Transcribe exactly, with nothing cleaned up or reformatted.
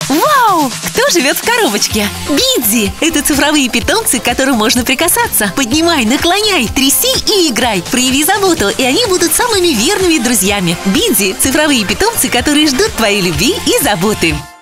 Вау! Кто живет в коробочке? Бидзи! Это цифровые питомцы, к которым можно прикасаться. Поднимай, наклоняй, тряси и играй. Прояви заботу, и они будут самыми верными друзьями. Бидзи – цифровые питомцы, которые ждут твоей любви и заботы.